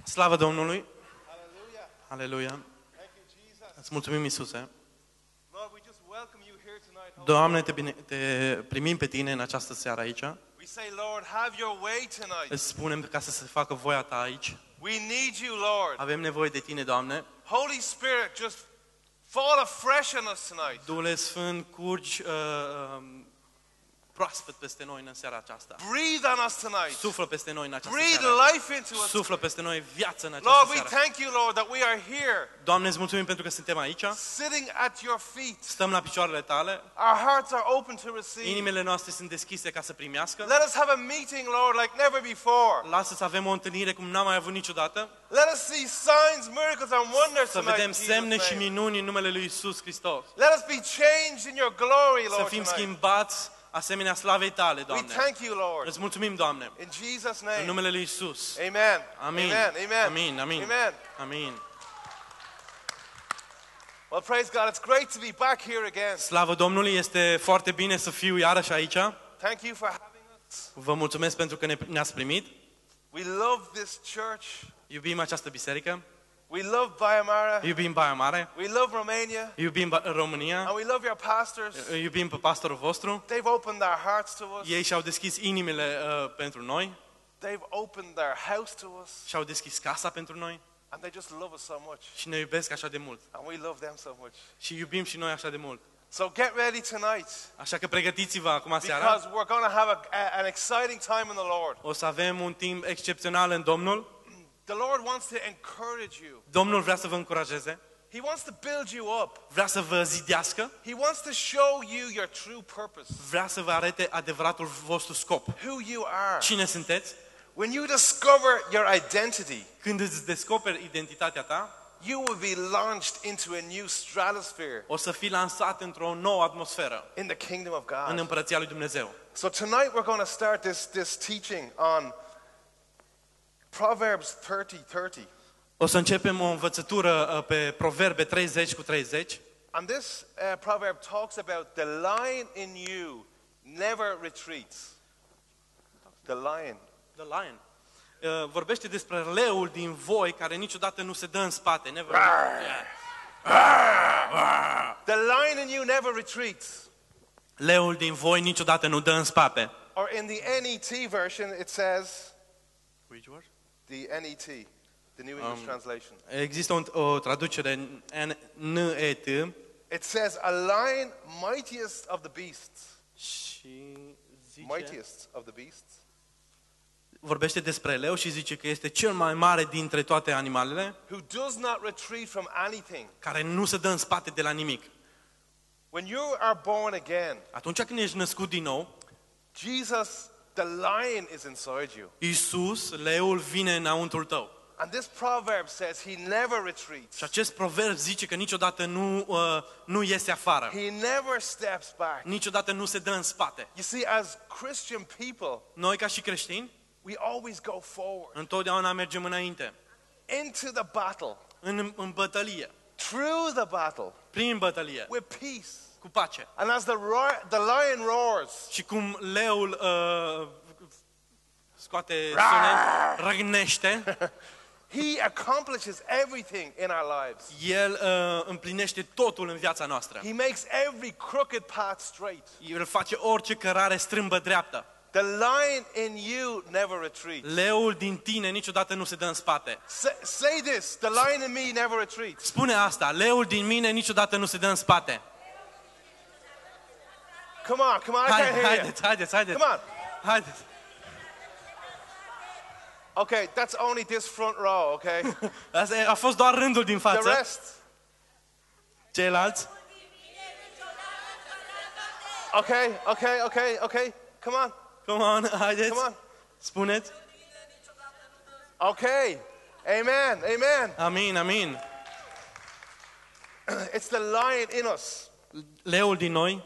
Slavă Domnului! Hallelujah. Aleluia! Thank you, Jesus. Îți mulțumim, Iisuse! Lord, we just welcome you here tonight. Holy Doamne, Spirit. te primim pe Tine în această seară aici. We say, Lord, have your way tonight. Îți spunem ca să se facă voia Ta aici. We need you, Lord. Avem nevoie de Tine, Doamne. Holy Spirit, just fall afresh on us tonight. Duhul Sfânt, curgi proaspăt peste noi în seara aceasta. Breathe on us tonight. Suflă peste noi în această Breathe seară. life into us. Suflă peste noi viață în Lord, această we seară. thank you, Lord, that we are here, Doamne, îți mulțumim pentru că suntem aici. sitting at your feet. Stăm la picioarele Tale. Our hearts are open to receive. Inimile noastre sunt deschise ca să primească. Let us have a meeting, Lord, like never before. Lasă să avem o întâlnire cum n-am mai avut niciodată. Let us see signs, miracles, and wonders Să tonight. vedem in Jesus' semne și name. minuni în numele Lui Iisus Hristos. Let us be changed in your glory, Să Lord, fim tonight. schimbați asemenea slavei Tale, We Doamne. thank you, Lord. Îți mulțumim, Doamne, In Jesus' în name. numele Lui Iisus. Amen. Amin. Amen. Amen. Amin. Amin. Amen. Amin. Well, praise God. It's great to be back here again. Slavă Domnului, este foarte bine să fiu iarăși aici. Thank you for having us. Vă mulțumesc pentru că ne-ați primit. We love this church. Iubim această biserică, We love Baia Mare. iubim Baia Mare, We love Romania. iubim România, And we love your pastors. iubim pe pastorul vostru. They've opened their hearts to us. Ei și-au deschis inimile pentru noi, They've opened their house to us. și-au deschis casa pentru noi And they just love us so much. și ne iubesc așa de mult. And we love them so much. Și iubim și noi așa de mult. So get ready tonight. Așa că pregătiți-vă acum seara. Because we're going to have an exciting time in the Lord. O să avem un timp excepțional în Domnul. The Lord wants to encourage you. Domnul vrea să vă încurajeze, He wants to build you up. vrea să vă zidească, He wants to show you your true purpose, vrea să vă arate adevăratul vostru scop. who you are. Cine sunteți? When you discover your identity, Când îți descoperi identitatea ta, you will be launched into a new stratosphere o să fii lansat într-o nouă atmosferă in the kingdom of în God. împărăția lui Dumnezeu. So tonight we're going to start this teaching on Proverbs 30:30. O să începem o învățătură pe Proverbe 30:30. And this proverb talks about the lion in you never retreats. The lion. The Lion. Vorbește despre leul din voi care niciodată nu se dă în spate. Never. The lion in you never retreats. Leul din voi niciodată nu dă în spate. Or in the NET version it says, Which word? the NET, the New English Translation. Există o traducere NET It says, a lion mightiest of the beasts. și zice, Mightiest of the beasts. vorbește despre leu și zice că este cel mai mare dintre toate animalele, Who does not retreat from anything. care nu se dă în spate de la nimic. When you are born again, Atunci când ești născut din nou, Jesus, the lion is inside you. Iisus, leul, vine înăuntrul tău. And this proverb says he never retreats. Și acest proverb zice că niciodată nu iese afară. He never steps back. Niciodată nu se dă în spate. You see, as Christian people, Noi ca și creștini, we always go forward întotdeauna mergem înainte, into the battle, în bătălie, through the battle, prin bătălie, with peace. cu pace. And as the lion roars, Și cum leul scoate sunet, răgnește, he accomplishes everything in our lives. el împlinește totul în viața noastră. He makes every crooked path straight. El face orice cărare strâmbă dreaptă. The lion in you never retreats. Leul din tine niciodată nu se dă în spate. Say this, the lion in me never retreats. Spune asta, leul din mine niciodată nu se dă în spate. Come on, I can't hear you. Haideți. Come on. Haideți. Okay, that's only this front row, okay? Asta a fost doar rândul din The față. rest. Ceilalți? Okay. Come on. Come on, haideți. Come on. Spuneți. Okay. Amen. Amin. It's the lion in us. Leul din noi,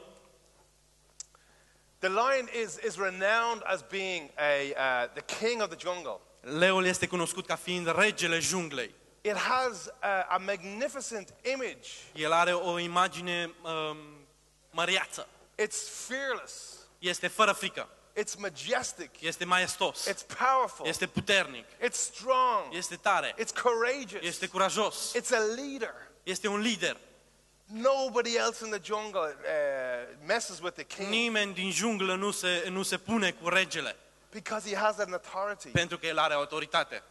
The lion is renowned as being the king of the jungle. leul este cunoscut ca fiind regele junglei. It has a magnificent image. El are o imagine măreață. It's fearless. Este fără frică. It's majestic. Este maestos. It's powerful. Este puternic. It's strong. Este tare. It's courageous. Este curajos. It's a leader. Este un lider. Nobody else in the jungle messes with the king Nimeni din junglă nu se pune cu regele, because he has an authority. pentru că el are autoritate.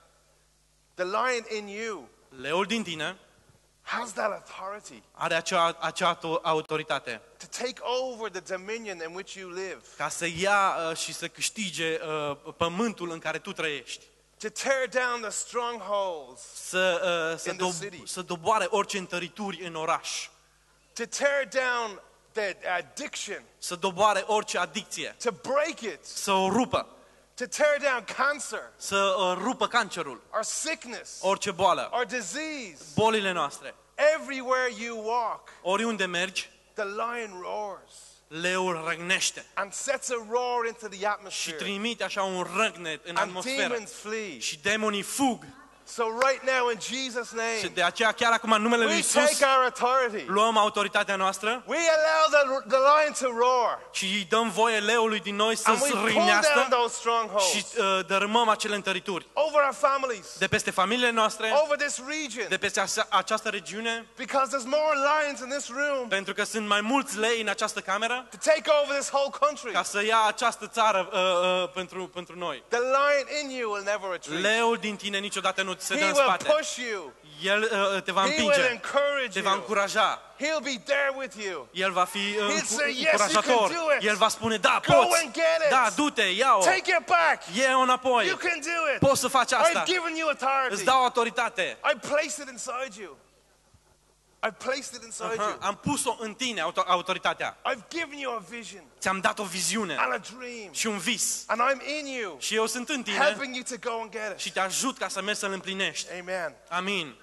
The lion in you Leul din tine has that authority are acea autoritate to take over the dominion in which you live, ca să ia și să câștige pământul în care tu trăiești. to tear down the strongholds, in the city. Să doboare orice întărituri în oraș, to tear down the addiction, să doboare orice adicție, to break it, să o rupă, to tear down cancer, să rupă cancerul, or sickness, orice boală, or disease. bolile noastre. Everywhere you walk, Oriunde mergi, the lion roars leul răgnește and sets a roar into the și atmosphere, trimite așa un răgnet în and atmosferă demons flee. și demonii fug. So right now in Jesus' Și name, de aceea chiar acum în numele lui we Isus take our authority. luăm autoritatea noastră We allow the lion to roar, și îi dăm voie leului din noi să and we pull down râgnească those și strongholds dărâmăm acele întărituri over our families, de peste familiile noastre, over this de region, peste această regiune, because there's more lions in this room pentru că sunt mai mulți lei în această cameră to take over this whole country. ca să ia această țară pentru noi. The lion in you will never retreat. Leul din tine niciodată nu ți se He dă în will spate. push you. El te va He will împinge, encourage te va you. încuraja. He'll be there with you. El va fi say, "Yes, încurajator. you can do it. El va spune, da, Go poți. and get it. Da, du-te, ia-o. Take it back. Ia-o înapoi. You can do it. Poți să faci asta. I've given you Îți authority. dau autoritate. I placed it inside you. I've placed it inside you. Am pus-o în tine, autoritatea. I've given you a vision Ți-am dat o viziune and a dream. și un vis. And I'm in you, Și eu sunt în tine helping you to go and get și it. te ajut ca să mergi să-l împlinești. Amen. Amin.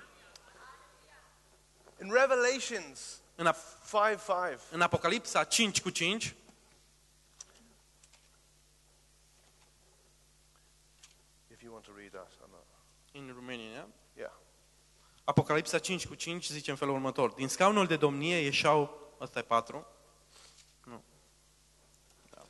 In Revelations În, 5:5, în Apocalipsa 5:5, if you want to read that, I'm not. în România, Yeah. Apocalipsa 5:5 zice în felul următor. Din scaunul de domnie ieșeau, ăsta e 4, nu. Da.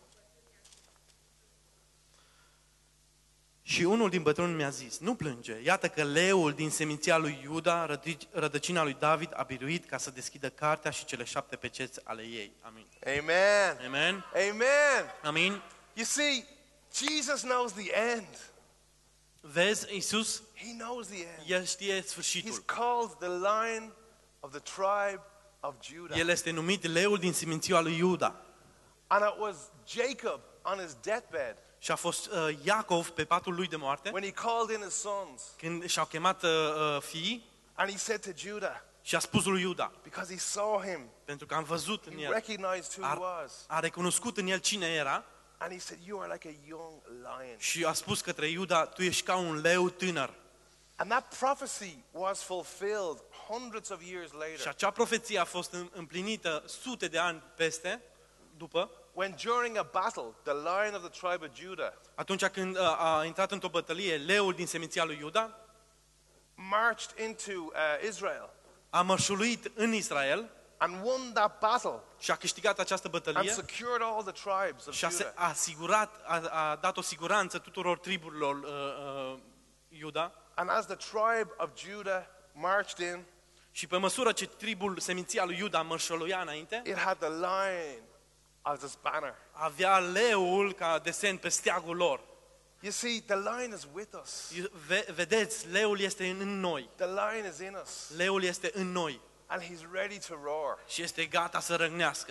Și unul din bătrâni mi-a zis, nu plânge, iată că leul din seminția lui Iuda, rădăcina lui David, a biruit ca să deschidă cartea și cele 7 peceți ale ei. Amin. Amen. Amen. Amen. Amin. You see, Jesus knows the end. Vezi, Iisus, He knows the end. El știe He's sfârșitul. called the Lion of the tribe of Judah. El este numit leul din seminția lui Iuda. And it was Jacob on his deathbed Și a fost Iacov pe patul lui de moarte, when he called in his sons. când și-au chemat fiii And he said to Judah, și a spus lui Iuda, because he saw him, pentru că am văzut în he el, recognized who he was. a recunoscut în el cine era And he said, you are like a young lion. și a spus către Iuda, tu ești ca un leu tânăr. And that prophecy was fulfilled hundreds of years Și later. acea profeție a fost împlinită sute de ani după, When during a battle, the lion of the tribe of Judah atunci când a intrat într-o bătălie leul din seminția lui Iuda, marched into Israel a mărșuluit în Israel and won that battle și a câștigat această and bătălie secured all the tribes of și a Judah. asigurat, a dat o siguranță tuturor triburilor Iuda. And as the tribe of Judah marched in, Și pe măsură ce tribul seminția lui Iuda mărșăluia înainte, it had the lion as its banner. avea leul ca desen pe steagul lor. You see, the lion is with us. Vedeți, leul este în noi. The lion is in us. Leul este în noi And he's ready to roar. și este gata să răgnească.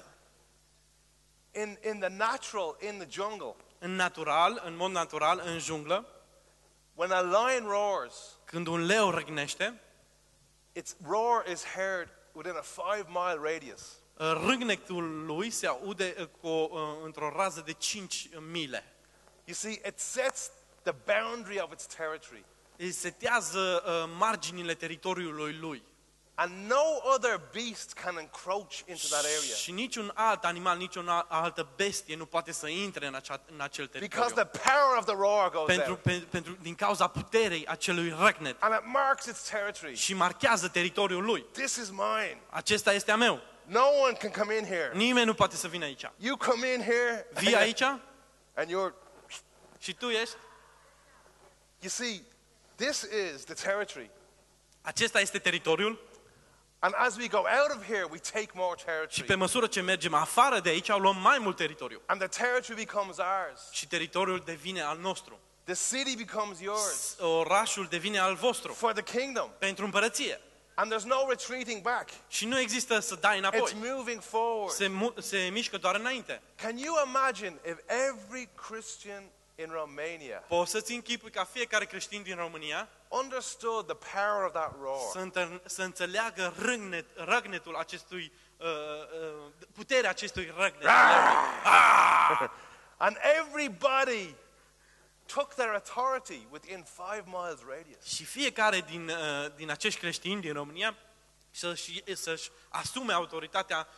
In the natural, in the jungle, În mod natural, în junglă, when a lion roars, când un leu răgnește, its roar is heard within a 5-mile radius. râgnetul lui se aude într-o rază de 5 mile. You see, it sets the boundary of its territory. Îi setează marginile teritoriului lui. And no other beast can encroach into that area. Și niciun alt animal, niciun altă bestie nu poate să intre în acel Because teritoriu. the power of the roar goes out. Din cauza puterii acelui răgnet. And it marks its territory. Și marchează teritoriul lui. This is mine. Acesta este a meu. No one can come in here. Nimeni nu poate să vină aici. You come in here Vii aici And you're, Și tu ești, you see, this is the territory. acesta este teritoriul And as we go out of here, we take more și territory. pe măsură ce mergem afară de aici, luăm mai mult teritoriu. And the territory becomes ours. Și teritoriul devine al nostru. The city becomes yours Orașul devine al vostru for the kingdom. pentru împărăție. And there's no retreating back. Și nu există să dai It's înapoi. moving forward. Se mișcă doar înainte. Can you imagine if every Christian in Romania Poți să-ți închipui ca fiecare creștin din România understood the power of that roar? să înțeleagă răgnetul acestui, puterea acestui răgnet. And everybody took their authority within 5 miles radius. Și fiecare din acești creștini din România să-și asume autoritatea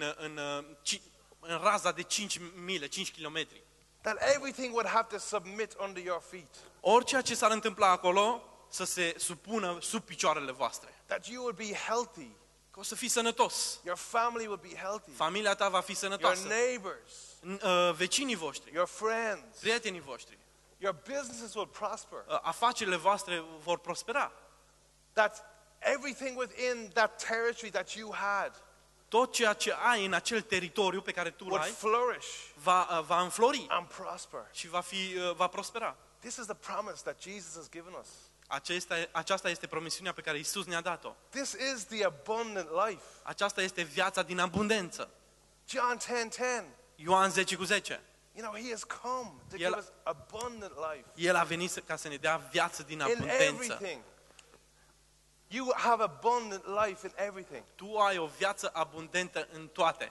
în raza de 5 mile, 5 kilometri. That everything would have to submit under your feet. Orice ce s-ar întâmpla acolo să se supună sub picioarele voastre. That you would be healthy. Că o să fii sănătos. Your family would be healthy. Familia ta va fi Your sănătoasă. neighbors, Vecinii voștri, your friends, prietenii voștri, your businesses will prosper. afacerile voastre vor prospera. That everything within that territory that you had Tot ceea ce ai în acel teritoriu pe care tu would l-ai flourish va înflori and prosper. și va prospera. This is the promise that Jesus has given us. Aceasta este promisiunea pe care Isus ne-a dat-o. This is the abundant life. Aceasta este viața din abundență. John 10:10. Ioan 10:10. You know, he has come to El- give us abundant life El a venit ca să ne dea viață din in abundență. everything. You have abundant life in everything. Tu ai o viață abundentă în toate.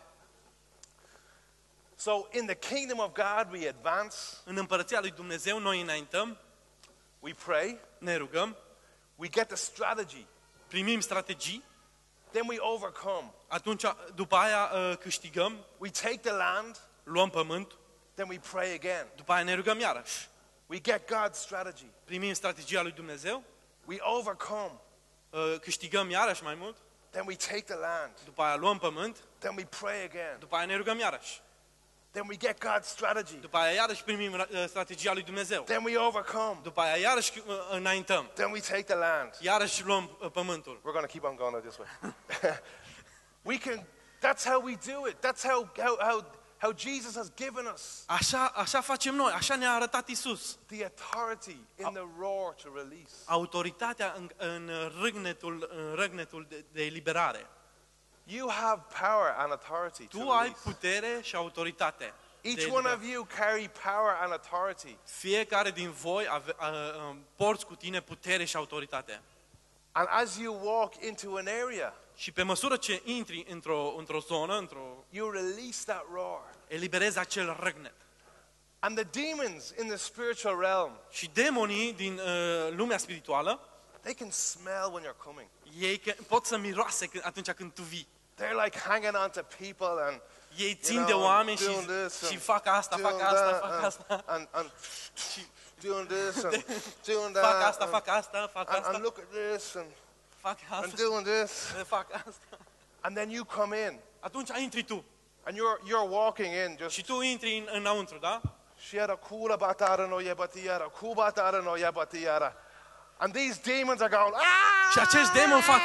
So in the kingdom of God we advance, În împărăția lui Dumnezeu noi înaintăm, we pray, ne rugăm, we get the strategy, primim strategii, then we overcome. atunci după aia câștigăm, We take the land, luăm pământ, then we pray again. după aia ne rugăm iarăși. We get God's strategy. Primim strategia lui Dumnezeu, We overcome, câștigăm iarăși mai mult, then we take the land, după aia luăm pământ, then we pray again. după aia ne rugăm iarăși. Then we get God's strategy. După aia iarăși primim strategia lui Dumnezeu. Then we overcome. După aia iarăși înaintăm. Then we take the land. Iarăși luăm pământul. We're going to keep on going this way. That's how we do it. That's how Jesus has given us Așa facem noi, așa ne-a arătat Isus. the authority in the roar to release. Autoritatea în răgnetul de eliberare. You have power and authority to Tu ai release. putere și autoritate. de Each one eliberare. of you carry power and authority. Fiecare din voi porți cu tine putere și autoritate. And as you walk into an area, Și pe măsură ce intri într-o zonă, you release that roar. eliberezi acel răgnet. And the demons in the spiritual realm, Și demonii din lumea spirituală, they can smell when you're coming. ei pot să miroase atunci când tu vii. They're like hanging on to people and Ei țin you de know, oameni doing this și and fac asta, doing fac asta, that fac asta. and doing this and doing Fac that asta, fac asta, fac and asta, look at this and fac asta, doing this. fac asta. And then you come in Atunci intri tu and you're walking in just și tu intri înăuntru, da? Shiara kula batara no yabatiara, kubatara no yabatiara. And these demons are going, ah! Și acești demoni fac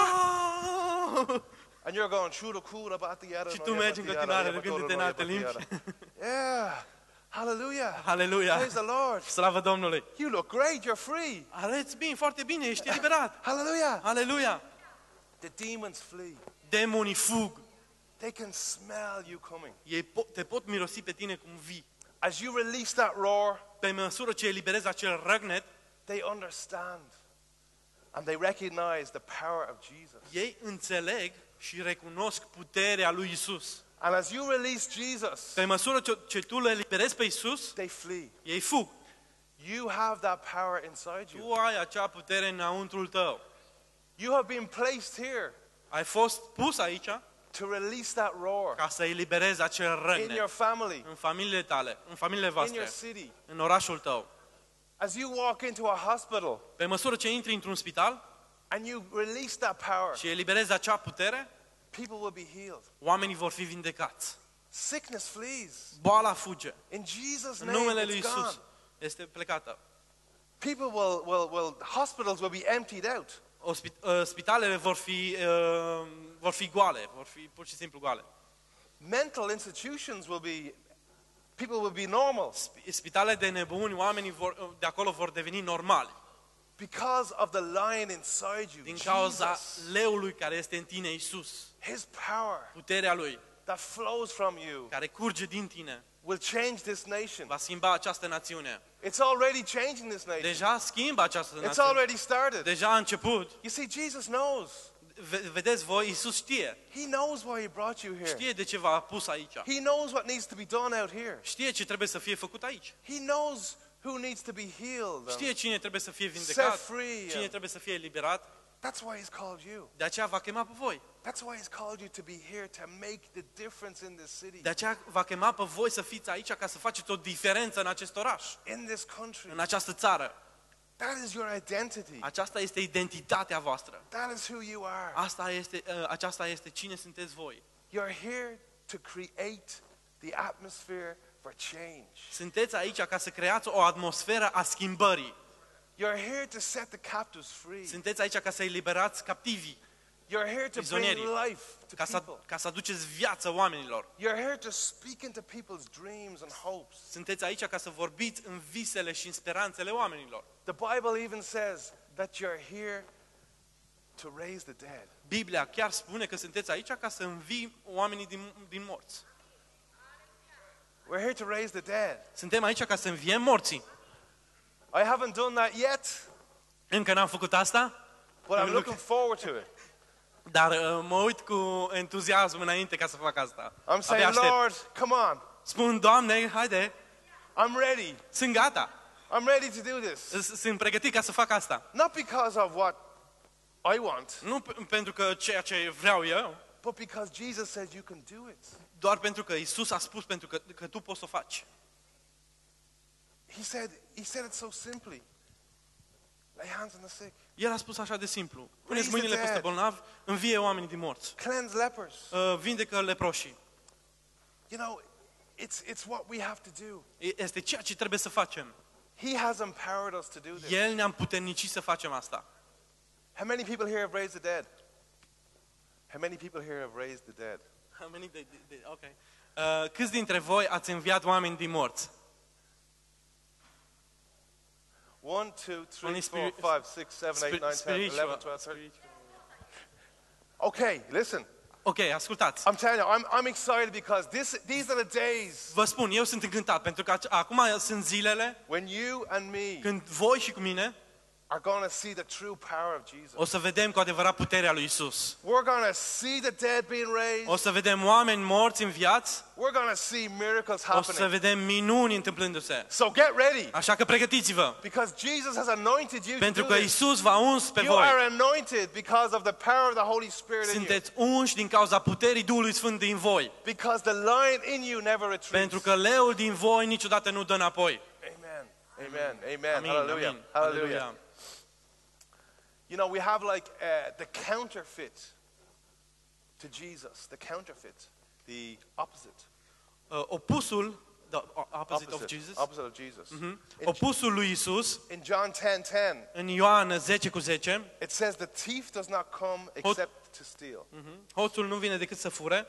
And you're going, shura kula batiara și no tu mergi în continuare rugându-te în alte limbi. Yeah. Hallelujah. Haleluia! Praise the Lord. Slavă Domnului! You look great, you're free. Arăți bine, foarte bine, ești eliberat. Hallelujah. Aleluia! The demons flee. Demonii fug. They can smell you coming. Ei te pot mirosi pe tine cum vii. As you release that roar, Pe măsură ce eliberezi acel răgnet, they understand. And they recognize the power of Jesus. ei înțeleg și recunosc puterea lui Isus. And as you release Jesus, Pe măsură ce tu le eliberezi pe Isus, they flee. ei fug. You have that power inside you. Tu ai acea putere înăuntrul tău. You have been placed here Ai fost pus aici to release that roar ca să eliberezi acel in your răgnet family, în familiile tale, în familiile in your voastre, city. în orașul tău. As you walk into a hospital Pe măsură ce intri într-un spital and you release that power, și eliberezi acea putere, people will be healed. oamenii vor fi vindecați. Sickness flees. Boala fuge. In Jesus' În name, numele lui it's gone. Isus este plecată. People hospitals will be emptied out. Spitalele vor fi goale, vor fi pur și simplu goale. Mental institutions people will be normal. Spitale de nebuni, oamenii de acolo vor deveni normali. Because of the lion inside you, Din cauza Jesus, leului care este în tine, Isus. his power Puterea lui that flows from you care curge din tine will change this nation. va schimba această națiune. It's already changing this nation. Deja schimbă această It's națiune. already started. Deja a început. You see, Jesus knows. Vedeți voi, Isus știe. He knows why he brought you here. Știe de ce v-a pus aici. He knows what needs to be done out here. Știe ce trebuie să fie făcut aici. He knows who needs to be healed. Știe cine trebuie să fie vindecat, Set free. cine trebuie să fie eliberat. That's why he's called you. De aceea v-a chemat pe voi. That's why he's called you to be here to make the difference in this city, De aceea v-a chemat pe voi să fiți aici ca să faceți o diferență în acest oraș, in this country. în această țară. That is your identity. Aceasta este identitatea voastră. That is who you are. Aceasta este cine sunteți voi. You're here to create the atmosphere for change. Sunteți aici ca să creați o atmosferă a schimbării. You're here to set the captives free. Sunteți aici ca să eliberați captivii, You're here to bring prizonierii, life to people. ca să aduceți viață oamenilor. You're here to speak into people's dreams and hopes. Sunteți aici ca să vorbiți în visele și în speranțele oamenilor. The Bible even says that you're here to raise the dead. Biblia chiar spune că sunteți aici ca să învii oamenii din morți. We're here to raise the dead. Suntem aici ca să înviem morții. I haven't done that yet, Încă n-am făcut asta, but I'm looking forward to it. dar mă uit cu entuziasm înainte ca să fac asta. I'm Abia saying, aștept. Lord, come on. Spun, Doamne, haide, I'm ready. sunt gata. I'm ready to do this. Sunt pregătit ca să fac asta. Not because of what I want, Nu pentru că ceea ce vreau eu, but because Jesus said you can do it. doar pentru că Isus a spus pentru că tu poți să o faci. He said it so simply. Lay hands on the sick. El a spus așa de simplu. Puneți Raise the mâinile peste dead. bolnavi, învie oamenii din morți. Cleanse lepers. Vindecă leproșii. You know, it's what we have to do. Este ceea ce trebuie să facem. He has empowered us to do this. El ne-a împuternicit să facem asta. How many people here have raised the dead? How many people here have raised the dead? Okay. Câți dintre voi ați înviat oameni din morți? 1, 2, 3, Only 4, 5, 6, 7, 8, 9, 10, 11, 12, 13. Okay, listen. Ok, ascultați. I'm telling you, I'm excited because these are the days Vă spun, eu sunt încântat pentru că acum sunt zilele when you and me când voi și cu mine are going to see the true power of Jesus. o să vedem cu adevărat puterea lui Isus. We're going to see the dead being O raised. să vedem oameni morți înviați, We're going to see miracles o să happening. vedem minuni întâmplându-se. So get ready Așa că pregătiți-vă, because Jesus has anointed you to pentru do că this. Isus v-a uns pe You are voi. anointed because of the power of the Holy Spirit in you. Sunteți unși din cauza puterii Duhului Sfânt din voi. Because the lion in you never retreats. Pentru că leul din voi niciodată nu dă înapoi. Amen. Amen. Amen. Amin, Hallelujah. amin. Hallelujah. You know, we have like the counterfeit to Jesus, the counterfeit, the opposite. Opusul, the opposite of Jesus. Opposite of Jesus. Opusul lui Isus, In John 10:10, în Ioan 10:10, it says the thief does not come except to steal. hoțul nu vine decât să fure,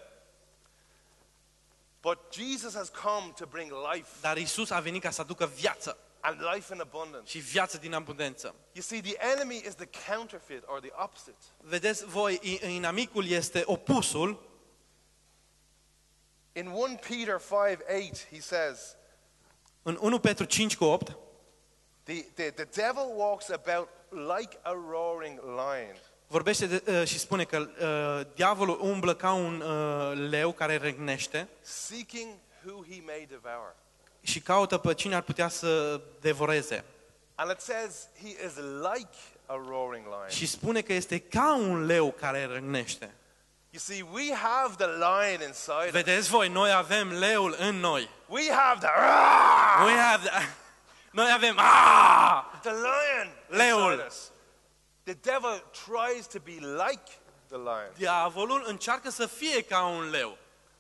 But Jesus has come to bring life dar Isus a venit ca să aducă viață and life in abundance. și viață din abundență. You see, the enemy is the counterfeit or the opposite. Vedeți voi, inamicul este opusul. In 1 Peter 5:8, he says, În 1 Petru 5:8, the devil walks about like a roaring lion, vorbește și spune că diavolul umblă ca un leu care răgnește seeking who he may devour. și caută pe cine ar putea să devoreze. And it says he is like a roaring lion. Și spune că este ca un leu care răgnește. You see, we have the lion inside us. Vedeți voi, noi avem leul în noi. We have Noi avem the lion Leul. inside us. The devil tries to be like the lion. Diavolul încearcă să fie ca un leu.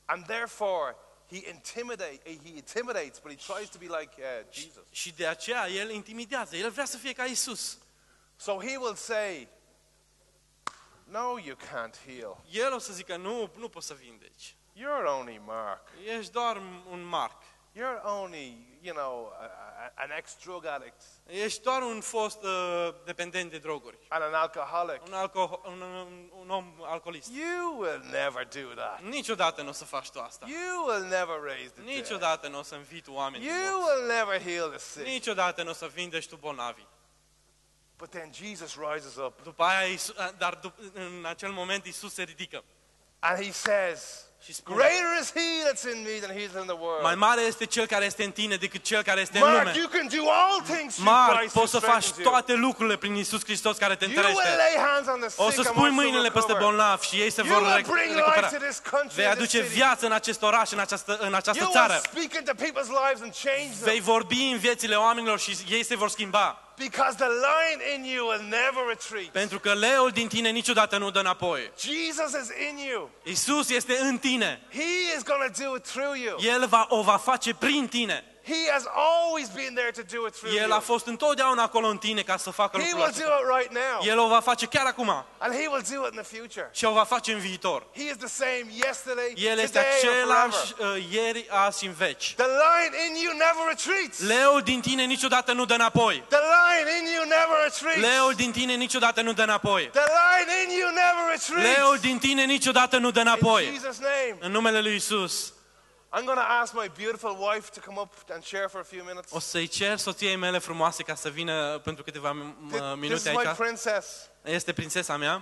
And therefore, he intimidates, but he tries to be like Jesus. Și de aceea el intimidează. El vrea să fie ca Isus. So he will say, no, you can't heal. El o să zică, nu poți să vindeci. You're only Mark. Ești doar un Marc. You're only, an ex-drug addict. Ești doar un fost dependent de droguri. And an alcoholic. Un om alcoolist. You will never do that. Niciodată nu o să faci tu asta. You will never raise the dead. Niciodată nu o să învii tu oameni din You morți. will never heal the sick. Niciodată nu o să vindești tu bolnavi. But then Jesus rises up După aia, în acel moment Isus se ridică and he says, și spune, greater is he that's in me than he that's in the world. mai mare este cel care este în tine decât cel care este în Mark, lume. you can do all things through Marc, Christ who poți să faci strengthens you. toate lucrurile prin Isus Hristos care te You will întărește. lay hands on the sick O să and spui watch them mâinile peste recover. bolnavi și ei se You vor will bring recupera. life to this country, Vei this aduce city. viață în acest oraș, în această You țară. will speak into people's lives and change them. Vei vorbi în viețile oamenilor și ei se vor schimba. Because the lion in you will never retreat. Pentru că leul din tine niciodată nu dă înapoi. Jesus is in you. Isus este în tine. He is going to do it through you. El o va face prin tine. He has always been there to do it through El you. a fost întotdeauna acolo în tine ca să facă He lucrul will do acesta. it right now. El o va face chiar acum And he will do it in the future. și o va face în viitor. He is the same yesterday, El este today, and același forever. ieri, azi și în veci. The lion in you never retreats. Leul din tine niciodată nu dă înapoi. The lion in you never retreats. Leul din tine niciodată nu dă înapoi. The lion in you never retreats. Leul din tine niciodată nu dă In înapoi. Jesus' name. În numele lui Isus. I'm going to ask my beautiful wife to come up and share for a few minutes. O să-i cer soției mele frumoase ca să vină pentru câteva This minute is my aici. princess. Este prințesa mea.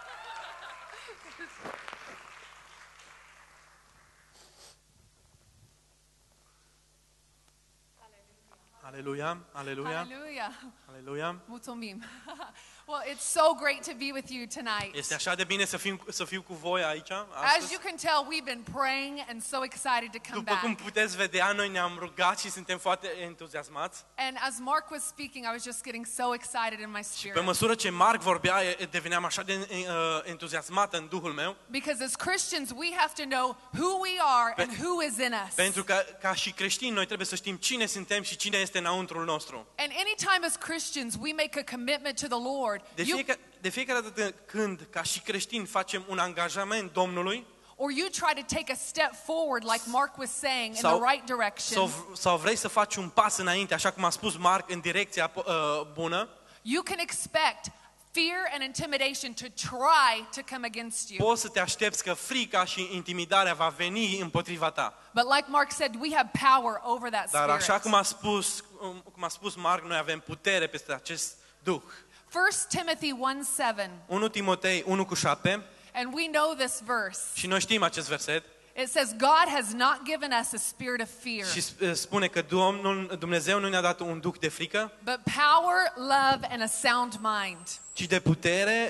Aleluia, aleluia, Hallelujah. aleluia. Mulțumim. Well, it's so great to be with you tonight. Este așa de bine să fiu cu voi aici As astăzi. you can tell, we've been praying and so excited to come După cum back. puteți vedea, noi ne-am rugat și suntem foarte entuziasmați. And as Mark was speaking, I was just getting so excited in my Pe spirit. măsură ce Marc vorbea, deveneam așa de entuziasmat în Duhul meu. Because as Christians, we have to know who we are and who is in us. Pentru că ca și creștini noi trebuie să știm cine suntem și cine este înăuntrul nostru. And anytime as Christians we make a commitment to the Lord, De fiecare dată când ca și creștini facem un angajament Domnului or you try to take a step forward like Mark was saying in the right direction, sau vrei să faci un pas înainte, așa cum a spus Marc, în direcția bună, you can expect fear and intimidation to try to come against you. poți să te aștepți că frica și intimidarea va veni împotriva ta. But like Mark said, we have power over that Dar spirit. așa cum a spus Marc, noi avem putere peste acest duh. 1 Timothy 1:7, 1 Timotei 1:7 and we know this verse. și noi știm acest verset It says, God has not given us a spirit of fear, și spune că Dumnezeu nu ne-a dat un duh de frică, but power, love, and a sound mind. ci de putere,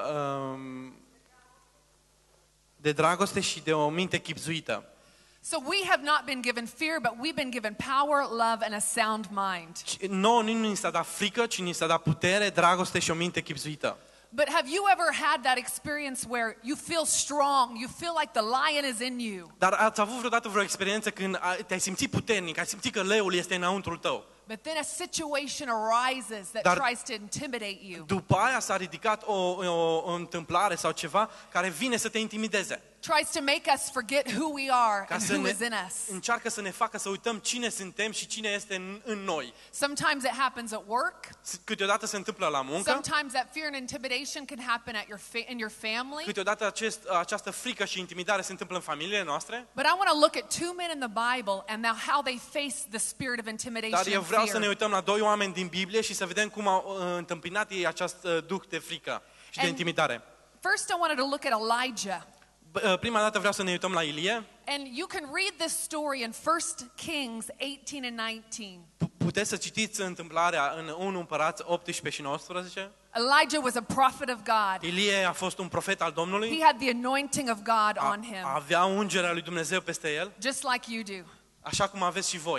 de dragoste și de o minte chibzuită. So we have not been given fear, but we've been given power, love, and a sound mind. Nouă nu ni s-a dat frică, ci ni s-a dat putere, dragoste și o minte chibzuită. But have you ever had that experience where you feel strong, you feel like the lion is in you, Dar ați avut vreodată vreo experiență când te-ai simțit puternic, ai simțit că leul este înăuntrul tău? but then a situation arises that Dar- tries to intimidate you, După aia s-a ridicat o întâmplare sau ceva care vine să te intimideze. tries to make us forget who we are Ca and să who ne, is in us. încearcă să ne facă să uităm cine suntem și cine este în noi. Sometimes it happens at work. Câteodată se întâmplă la muncă, Sometimes that fear and intimidation can happen at in your family. câteodată această frică și intimidare se întâmplă în familiile noastre. But I want to look at two men in the Bible and how they face the spirit of intimidation Dar eu and vreau să ne fear. uităm la doi oameni din Biblie și să vedem cum au întâmpinat ei acest duh de frică și de And- intimidare. First, I wanted to look at Elijah. Prima dată vreau să ne uităm la Ilie. And you can read this story in 1 Kings 18 and 19. Puteți să citiți întâmplarea în 1 Împărați 18 și 19. Elijah was a prophet of God. Ilie a fost un profet al Domnului. He had the anointing of God on him, Avea ungerea lui Dumnezeu peste el, just like you do. așa cum aveți și voi.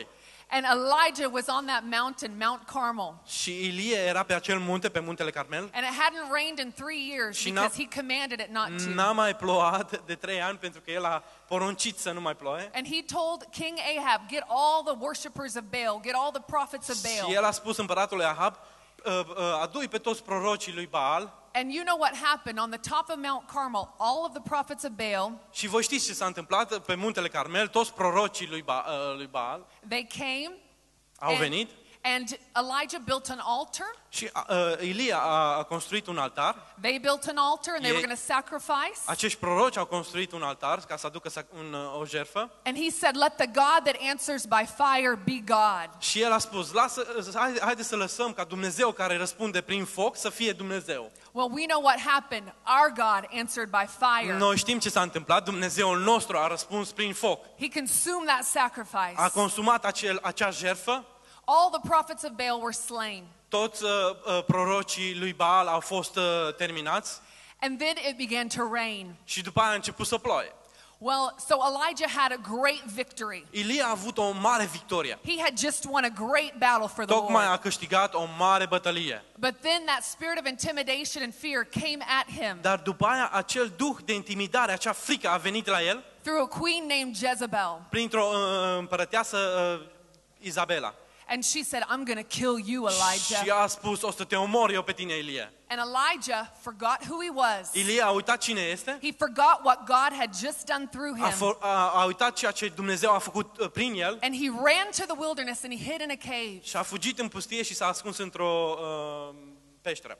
And Elijah was on that mountain, Mount Carmel. Și Ilie era pe acel munte, pe muntele Carmel. And it hadn't rained in 3 years Și because he commanded it not to. N-a mai plouat de 3 ani pentru că el a poruncit să nu mai ploie. And he told King Ahab, get all the worshipers of Baal, get all the prophets of Și Baal. el a spus împăratului Ahab, adu-i pe toți prorocii lui Baal. And you know what happened on the top of Mount Carmel? All of the prophets of Baal, Și voi știți ce s-a întâmplat pe muntele Carmel, toți prorocii lui Baal they came au venit and Elijah built an altar. și Ilie a construit un altar. They built an altar and they were Ei- going to sacrifice. Acești proroci au construit un altar ca să aducă o jertfă. And he said, let the God that answers by fire be God. Și el a spus, haide să lăsăm ca Dumnezeu care răspunde prin foc să fie Dumnezeu. Well, we know what happened. Our God answered by fire. Noi știm ce s-a întâmplat, Dumnezeul nostru a răspuns prin foc. He consumed that sacrifice. A consumat acea jertfă, All the prophets of Baal were slain. toți prorocii lui Baal au fost terminați And then it began to rain. și după aia a început să ploie. Well, so Elijah had a great victory. Ilie a avut o mare victorie. He had just won a great battle for the Tocmai Lord. a câștigat o mare bătălie. But then that spirit of intimidation and fear came at him Dar după aia acel duh de intimidare, acea frică a venit la el through a queen named Jezebel. printr-o împărăteasă Izabela. And she said, I'm going to kill you, Și Elijah. a spus, o să te omor eu pe tine, Ilie. And Elijah forgot who he was. Ilie a uitat cine este, He forgot what God had just done through him. a uitat ceea ce Dumnezeu a făcut prin el And he ran to the wilderness and he hid in a cave. și a fugit în pustie și s-a ascuns într-o peșteră.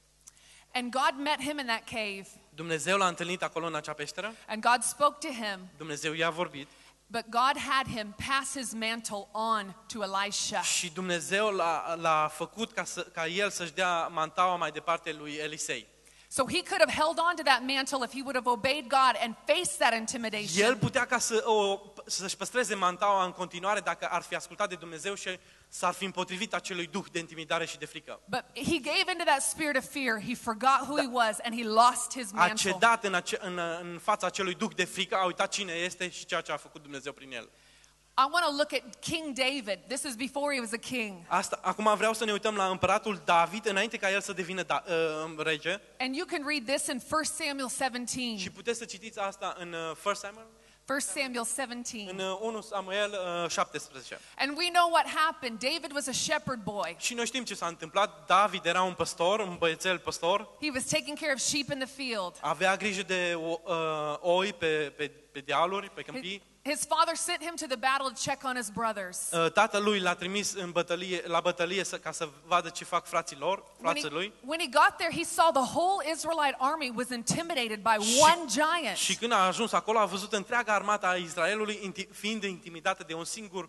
And God met him in that cave. Dumnezeu l-a întâlnit acolo în acea peșteră, And God spoke to him. Dumnezeu i-a vorbit But God had him pass his mantle on to Elisha. și Dumnezeu l-a făcut ca el să-și dea mantaua mai departe lui Elisei. So he could have held on to that mantle if he would have obeyed God and faced that El intimidation. putea ca să-și păstreze mantaua în continuare dacă ar fi ascultat de Dumnezeu și s-ar fi împotrivit acelui duh de intimidare și de frică. But he gave into that spirit of fear. He forgot who he was and he lost his A mantle. cedat în fața acelui duh de frică, a uitat cine este și ceea ce a făcut Dumnezeu prin el. I want to look at King David. This is before he was a king. Acum vreau să ne uităm la împăratul David înainte ca el să devină rege. And you can read this in 1 Samuel 17. Și puteți să citiți asta în 1 Samuel, 1 Samuel 17. în 1 Samuel 17. And we know what happened. David was a shepherd boy. Și noi știm ce s-a întâmplat. David era un păstor, un băiețel păstor. He was taking care of sheep in the field. Avea grijă de oi pe dealuri, pe câmpii. His father sent him to the battle to check on his brothers. Tatălui l-a trimis la bătălie ca să vadă ce fac frații lui. When he got there, he saw the whole Israelite army was intimidated by one giant. Și când a ajuns acolo, a văzut întreaga armată a Israelului fiind intimidată de un singur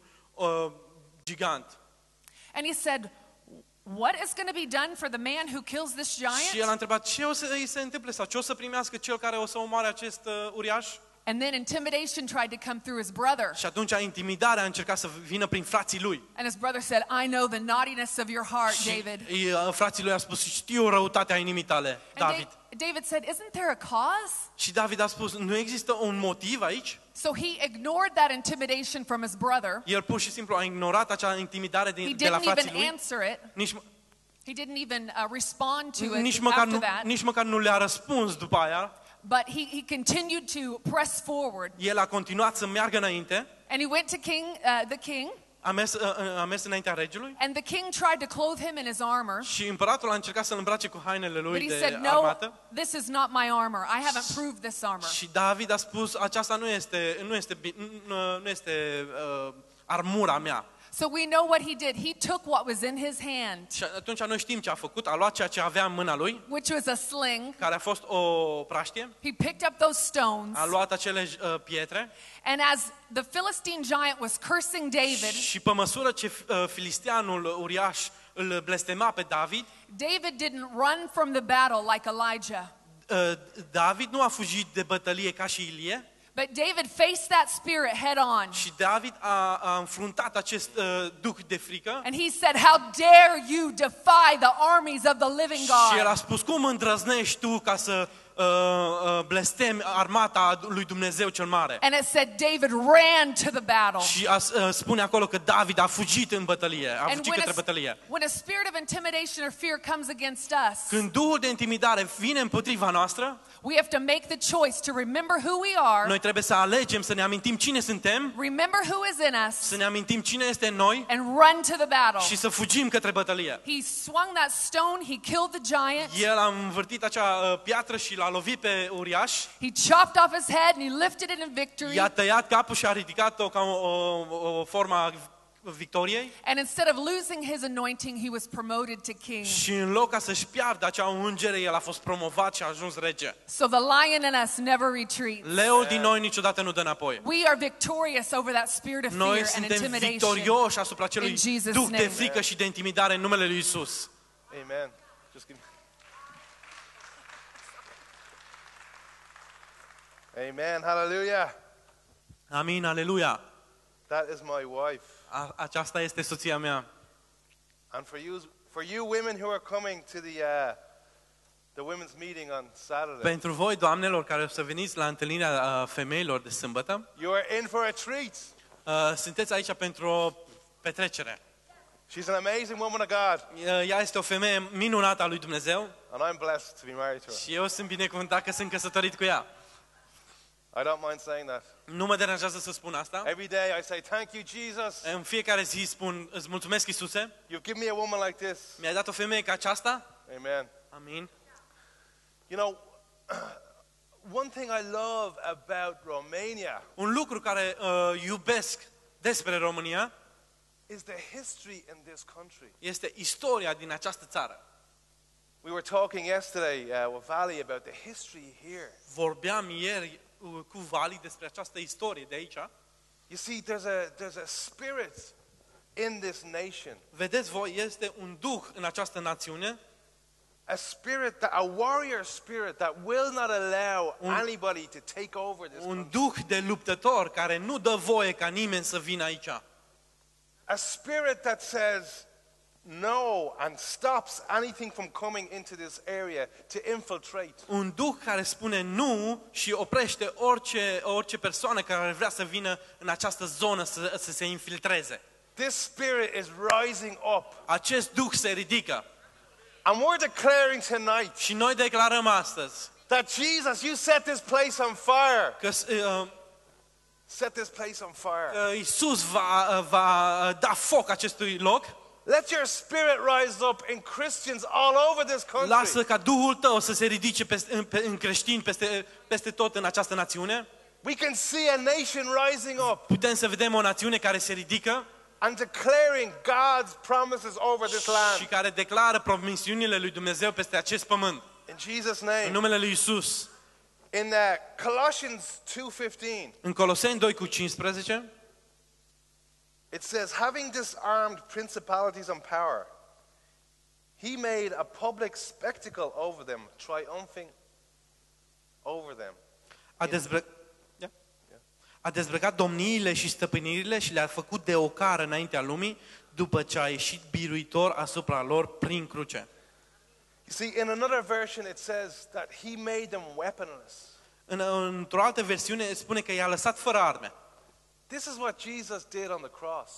gigant. And he said, what is going to be done for the man who kills this Și el a giant? întrebat ce o să îi se întâmple sau ce o să primească cel care o să omoare acest uriaș? And then intimidation tried to come through his brother. Și atunci intimidarea a încercat să vină prin frații lui. And his brother said, I know the naughtiness of your heart, Și David. frații lui a spus, știu răutatea inimii tale, And David. David said, isn't there a cause? Și David a spus, nu există un motiv aici? So he ignored that intimidation from his brother. El pur și simplu a ignorat acea intimidare He de la didn't frații even lui. answer it. He didn't even respond to Nici it măcar, after that. nici măcar nu le-a răspuns după aia. But he continued to press forward. El a continuat să meargă înainte, And he went to the king. a mers înaintea regelui And the king tried to clothe him in his armor. și împăratul a încercat să-l îmbrace cu hainele But lui he de said, no, armată. this is not my armor. I haven't proved this armor. Și David a spus, aceasta nu este armura mea. So we know what he did. He took what was in his hand, Și atunci noi știm ce a făcut, a luat ceea ce avea în mâna lui, which was a sling. care a fost o praștie, He picked up those stones. a luat acele pietre And as the Philistine giant was cursing David, și pe măsură ce filisteanul uriaș îl blestema pe David, David didn't run from the battle like Elijah. David nu a fugit de bătălie ca și Ilie, But David faced that spirit head on. și David a înfruntat acest duh de frică And he said, how dare you defy the armies of the living și el a God? spus, cum îndrăznești tu ca să blestemi armata lui Dumnezeu cel mare. And it said David ran to the battle. Și spune acolo că David a fugit în bătălie, a fugit către bătălie. when a spirit of intimidation or fear comes against us, Când duhul de intimidare vine împotriva noastră, we have to make the choice to remember who we are, noi trebuie să alegem să ne amintim cine suntem, remember who is in us, să ne amintim cine este în noi and run to the battle. și să fugim către bătălie. He swung that stone, he killed the giant. El a învârtit acea piatră și l-a lovit pe uriaș, He chopped off his head and he lifted it in victory. i-a tăiat capul și a ridicat-o ca o formă a victoriei. And instead of losing his anointing, he was promoted to king. Și în loc ca să-și piardă acea ungere, el a fost promovat și a ajuns rege. So the lion in us never retreats. Leul din noi niciodată nu dă înapoi. We are victorious over that spirit of Noi fear and suntem intimidation. victorioși asupra acelui In Jesus' duh de name. frică și de intimidare în numele lui Isus. Amen. Just give me. Amen. Hallelujah. Amin, aleluia. That is my wife. Aceasta este soția mea. And for you women who are coming to the women's meeting on Saturday, Pentru voi, doamnelor, care o să veniți la întâlnirea femeilor de sâmbătă, you are in for a treat. sunteți aici pentru o petrecere. She's an amazing woman of God, Ea este o femeie minunată a lui Dumnezeu and I'm blessed to be married to her. și eu sunt binecuvântat că sunt căsătorit cu ea. I don't mind saying that. Nu mă deranjează să spun asta. Every day I say, thank you, Jesus. În fiecare zi spun, îți mulțumesc, Iisuse, You've given me a woman like this. mi-ai dat o femeie ca aceasta. Amen. Amin. You know, one thing I love about Romania Un lucru care iubesc despre România is the history in this country. este istoria din această țară. We were talking yesterday with Vali about the history here. Vorbeam ieri cu Vali despre această istorie de aici. You see, there's a spirit in this nation. Vedeți voi, este un duh în această națiune, A warrior spirit that will not allow anybody to take over this un country. duh de luptător care nu dă voie ca nimeni să vină aici. A spirit that says no and stops anything from coming into this area to infiltrate. Un duh care spune nu și oprește orice persoană care vrea să vină în această zonă să se infiltreze. This spirit is rising up. Acest duh se ridică. And we're declaring tonight Și noi declarăm astăzi that Jesus, you set this place on fire. că Set this place on fire. Iisus va da foc acestui loc. Let your spirit rise up in Christians all over this country. Lasă ca Duhul tău să se ridice în creștini peste tot în această națiune. We can see a nation rising up Putem să vedem o națiune care se ridică and declaring God's promises over this și land. care declară promisiunile lui Dumnezeu peste acest pământ. In Jesus' În name. numele lui Iisus. In Colossians 2:15, În Coloseni 2:15, it says, having disarmed principalities and power, he made a public spectacle over them, triumphing over them. A dezbrăcat domniile și stăpânirile și le-a făcut de ocară înaintea lumii, după ce a ieșit biruitor asupra lor prin cruce. You see, in another version it says that he made them weaponless. Într-o altă versiune spune că i-a lăsat fără arme. This is what Jesus did on the cross.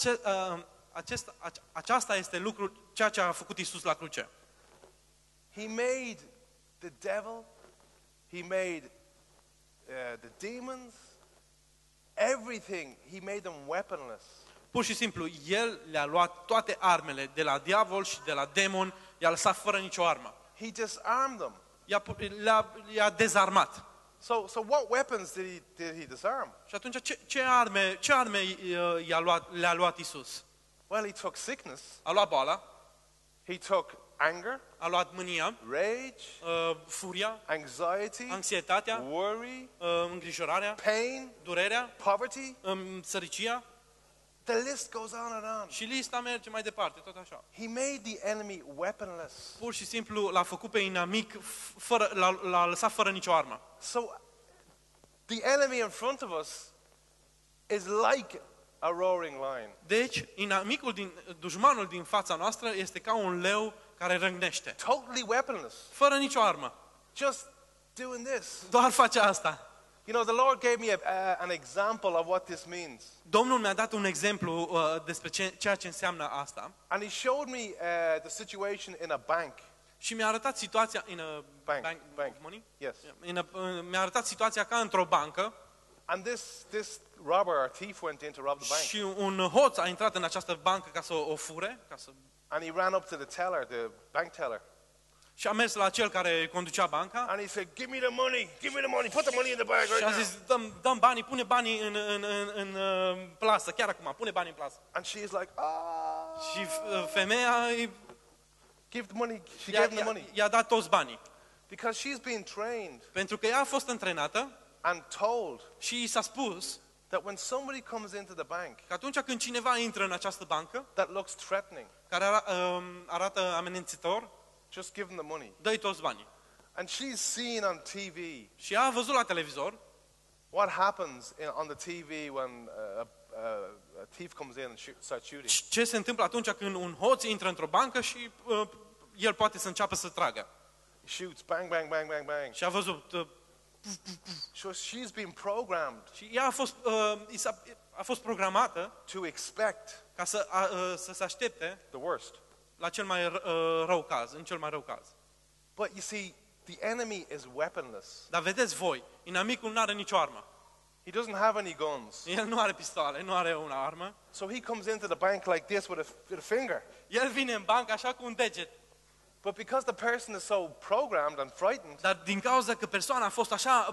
Aceasta este ceea ce a făcut Iisus la cruce. He made the devil, he made the demons, everything, he made them weaponless. Pur și simplu, El le-a luat toate armele de la diavol și de la demon, i-a lăsat fără nicio armă. He disarmed them. I-a dezarmat. So what weapons did he disarm? Și atunci ce arme le-a luat Iisus? Well, he took sickness, A luat boala, he took anger, a luat mânia, rage, furia, anxiety, anxietatea, worry, îngrijorarea, pain, durerea, poverty. sărăcia The list goes on and on. și lista merge mai departe, tot așa. He made the enemy weaponless. Pur și simplu l-a făcut pe inamic, l-a lăsat fără nicio armă. So the enemy in front of us is like a roaring lion. Deci, dușmanul din fața noastră este ca un leu care răgnește, Totally weaponless. fără nicio armă. Just doing this. Doar face asta. You know, the Lord gave me an example of what this means. Domnul mi-a dat un exemplu despre ceea ce înseamnă asta And he showed me the situation in a bank. și mi-a arătat situația in a Bank. of money? Yes. Mi-a arătat situația ca într-o bancă And this robber or thief went in to rob the bank. și un hoț a intrat în această bancă ca să o fure, And he ran up to the teller, the bank teller. și a mers la cel care conducea banca And he said, give me the money, put the money in the bag și right a now. zis, dăm banii, pune banii în plasă, chiar acum, pune banii în plasă. And she's like, ah. Și femeia Give the money. She gave him the money. i-a dat toți banii. Because she's been trained Pentru că ea a fost antrenată and told și i s-a spus that when somebody comes into the bank că atunci când cineva intră în această bancă, that looks threatening, care arată amenințitor, just give them the money. dă-i toți banii. And she's seen on TV Și ea a văzut la televizor what happens on the TV when a thief comes in and starts shooting. ce se întâmplă atunci când un hoț intră într-o bancă și el poate să înceapă să tragă. He shoots, bang, bang, bang, bang, bang. Și a văzut. So she's been programmed Și ea a fost programată to expect ca să se aștepte the worst. la cel mai rău caz, în cel mai rău caz. But you see, the enemy is weaponless. Dar vedeți voi, inamicul nu are nicio armă. He doesn't have any guns. El nu are pistoale, nu are una armă. So he comes into the bank like this with a finger. El vine în bancă așa cu un deget. But because the person is so programmed and frightened, Dar din cauza că persoana a fost așa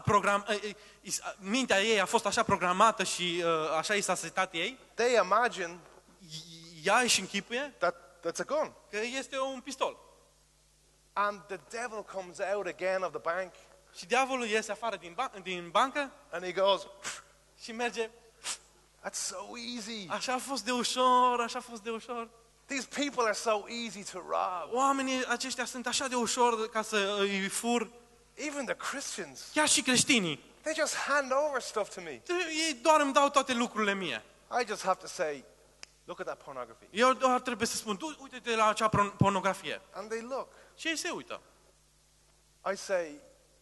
mintea ei a fost așa programată și așa i s-a setat ei, they imagine ea își închipuie that that's a gun. că este un pistol. And the devil comes out again of the bank Și diavolul iese afară din bancă and he goes, și merge, that's so easy. așa a fost de ușor, așa a fost de ușor. These people are so easy to rob. Oamenii aceștia sunt așa de ușor ca să îi fur. Even the Christians, Chiar și creștinii. they just hand over stuff to me. Ei doar îmi dau toate lucrurile mie. I just have to say, look at that pornography. Eu doar trebuie să spun, uite-te la acea pornografie. And they look. Și ei se uită. I say,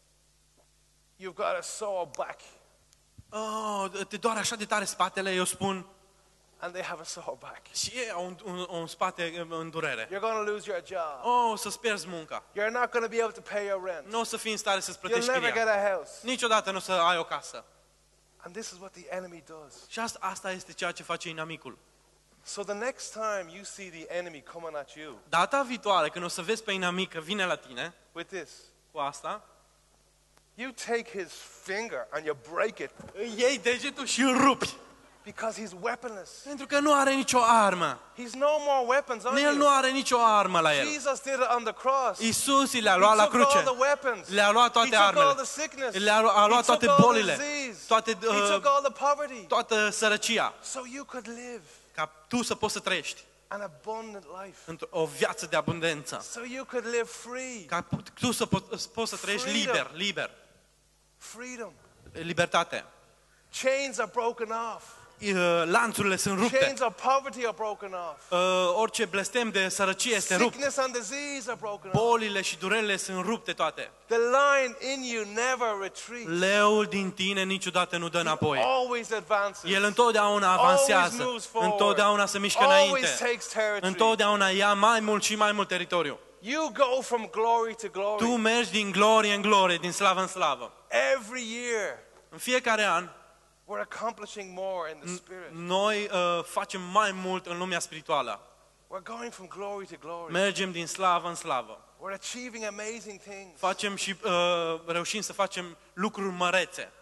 you've got a sore back. Oh, te doare așa de tare spatele, eu spun. And they have a sore back. Și ei au un spate în durere. You're going to lose your job. Oh, să-ți pierzi munca. You're not going to be able to pay your rent. Nu o să fii în stare să-ți You'll plătești never get chiria. a house. Niciodată nu o să ai o casă. And this is what the enemy does. Și asta este ceea ce face inamicul. So the next time you see the enemy coming at you Data viitoare, când o să vezi pe inamic că vine la tine with this, cu asta, you take his finger and you break it îi iei degetul și îl rupi. because he's weaponless. Pentru că nu are nicio armă. He's no more weapons on El nu you. are nicio armă la el. Jesus did it on the cross. Iisus le-a He luat la took all cruce. the weapons. Le-a luat He toate took all armele. the sickness. A luat He toate took all the bolile. disease. Toate, He took all the poverty. toată sărăcia. So you could live Ca tu să poți să trăiești an abundant life. o viață de abundență. So you could live free. Ca tu să poți să trăiești liber. Freedom. Libertate. Chains are broken off. Lanțurile sunt rupte. Chains of poverty are broken off. Orice blestem de sărăcie este rupt. Sickness and disease are broken off. Bolile și durerile sunt rupte toate. The lion in you never retreats. Leul din tine niciodată nu dă înapoi. Always advances. El întotdeauna avansează. Always moves forward. Întotdeauna se mișcă Always înainte. takes territory. Întotdeauna ia mai mult și mai mult teritoriu. You go from glory to glory. Tu mergi din glorie în glorie, din slavă în slavă. Every year În fiecare an, we're accomplishing more in the spirit. noi facem mai mult în lumea spirituală. We're going from glory to glory. Mergem din slavă în slavă. We're achieving amazing things. Facem și reușim să facem lucruri mărețe.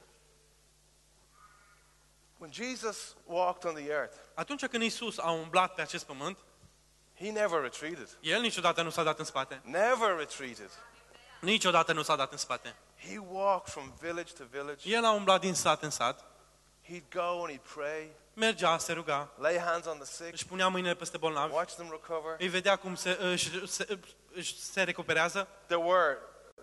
When Jesus walked on the earth, Atunci când Iisus a umblat pe acest pământ, he never retreated. El niciodată nu s-a dat în spate. Never retreated. Niciodată nu s-a dat în spate. He walked from village to village. El a umblat din sat în sat, He'd go and he'd pray, mergea, se ruga, lay hands on the sick, își punea mâinile peste bolnavi, watch them recover. îi vedea cum se recuperează. There were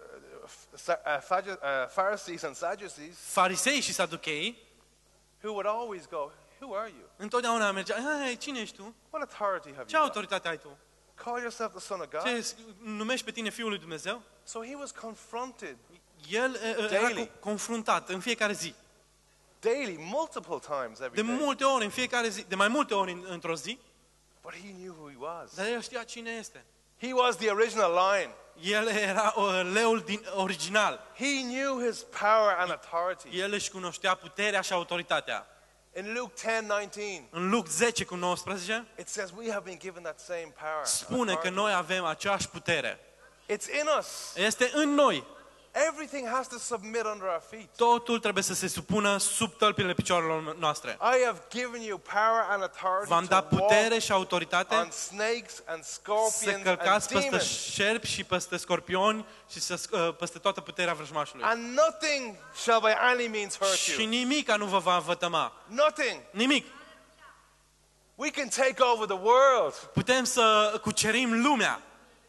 Pharisees and Sadducees Farisei și saduchei who would always go, who are you? întotdeauna mergea, "Hai, cine ești tu? What authority have Ce you got? autoritate ai tu? Call yourself the Son of God? Ce numești pe tine Fiul lui Dumnezeu?" So he was confronted El era Daily. confruntat în fiecare zi. Daily, multiple times De every day. multe ori, în fiecare zi, de mai multe ori într-o zi, But he knew who he was. dar el știa cine este. He was the original lion. El era leul original. He knew his power and authority. El își cunoștea puterea și autoritatea. In Luke 10:19, În Luc 10:19 it says we have been given that same power. and spune că authority. noi avem aceeași putere. It's in us. Este în noi. Everything has to submit under our feet. Totul trebuie să se supună sub tălpile picioarelor noastre. I have given you power and authority V-am dat to putere walk și autoritate on snakes and să scorpions and călcați peste demons. șerpi și peste scorpioni și peste toată puterea vrăjmașului. And nothing shall by any means hurt Și you. nimic nu vă va vătăma. Nothing. Nimic. We can take over the world. Putem să cucerim lumea.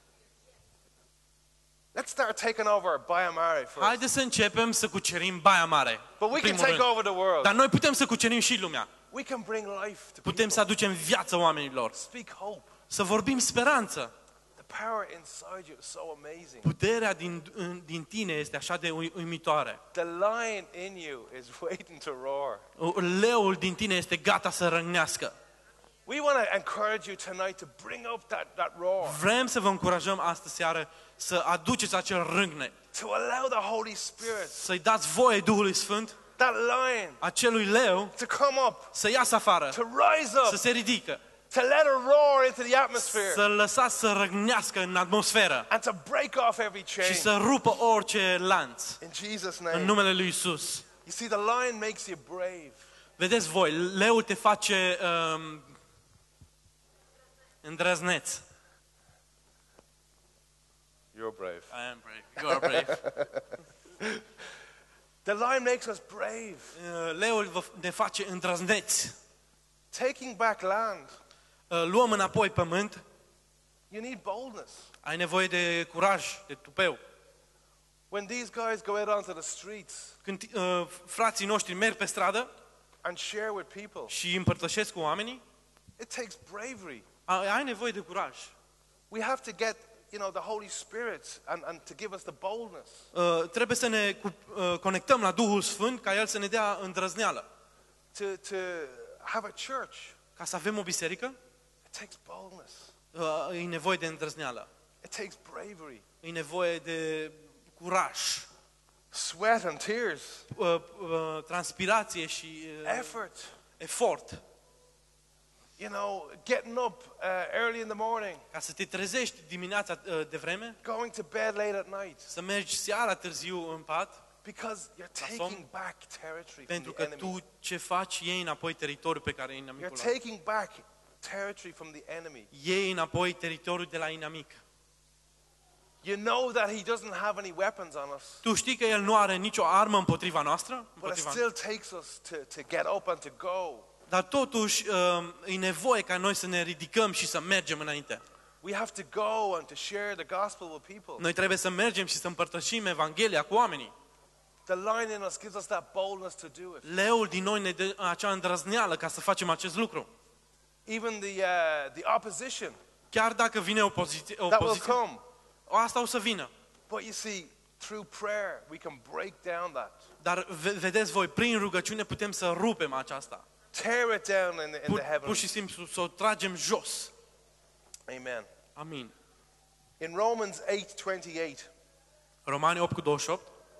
Let's start taking over Baia Mare first. Haideți să începem să cucerim Baia Mare. But în we can primul take rând. over the world. Dar noi putem să cucerim și lumea. We can bring life to Putem să people. aducem viață oamenilor. Speak hope. Să vorbim speranță. The power inside you is so amazing. Puterea din tine este așa de uimitoare. The lion in you is waiting to roar. Leul din tine este gata să răgnească. We want to encourage you tonight to bring up that roar. Vrem să vă încurajăm astă seară să aduceți acel rângnet. To allow the Holy Spirit, Să-i dați voie Duhului Sfânt, that lion, acelui leu, to come up, să iasă afară, to rise să up, se ridică, to let it roar into the atmosphere, să-l lăsați să răgnească în atmosferă and to break off every și chain. să rupă orice lanț In Jesus' în name. numele lui Isus. You see, the lion makes you brave. Vedeți voi, leul te face îndrăzneț. You're brave. I am brave. You are brave. The lion makes us brave. Leul ne face îndrăzneți. Taking back land, Luăm înapoi pământ. you need boldness. Ai nevoie de curaj, de tupeu. When these guys go out onto the streets Când frații noștri merg pe stradă and share with people, și împărtășesc cu oamenii, it takes bravery. ai nevoie de curaj. We have to get, the Holy Spirit and to give us the boldness. Trebuie să ne conectăm la Duhul Sfânt ca El să ne dea îndrăzneală. To have a church, Ca să avem o biserică, it takes boldness. e nevoie de îndrăzneală. It takes bravery, E nevoie de curaj, sweat and tears, transpirație și effort. efort. Getting up early in the morning, Ca să te trezești dimineața de vreme, going to bed late at night, să mergi seara târziu în pat, because you're somn. taking back territory from pentru the că enemy. tu ce faci, iei înapoi teritoriul pe care e You're inamicul ăla. taking back territory from the enemy. Iei înapoi teritoriul de la inamic. You know that he doesn't have any weapons on us, Tu știi că el nu are nicio armă împotriva noastră, but it împotriva still takes us to get up and to go. dar totuși e nevoie ca noi să ne ridicăm și să mergem înainte. We have to go and to share the gospel with people. Noi trebuie să mergem și să împărtășim Evanghelia cu oamenii. The lion in us gives us that boldness to do it. Leul din noi ne dă acea îndrăzneală ca să facem acest lucru. Even the opposition Chiar dacă vine opoziție, that will opoziție come. asta o să vină. But you see, through prayer, we can break down that. Dar vedeți voi, prin rugăciune putem să rupem aceasta. Tear it down in the Pur și heavens. simplu să o tragem jos. Amen. Amin. In Romans 8:28, Romani 8:28.